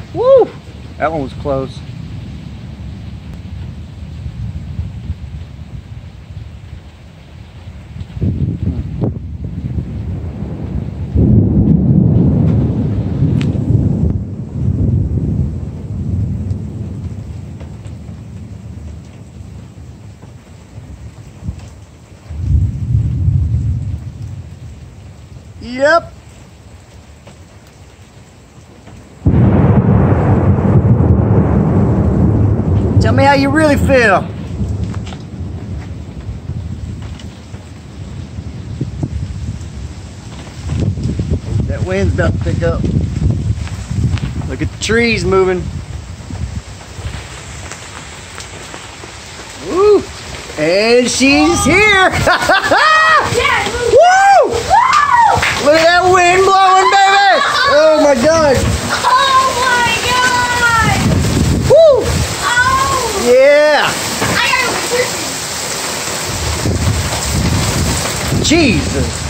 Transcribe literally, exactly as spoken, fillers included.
Woo! That one was close. Yep. Tell me how you really feel. That wind's about to pick up. Look at the trees moving. Woo! And she's here. Woo! Look at that wind blowing, baby! Oh my God! Oh my God! Woo! Oh! Yeah! I got a Jesus!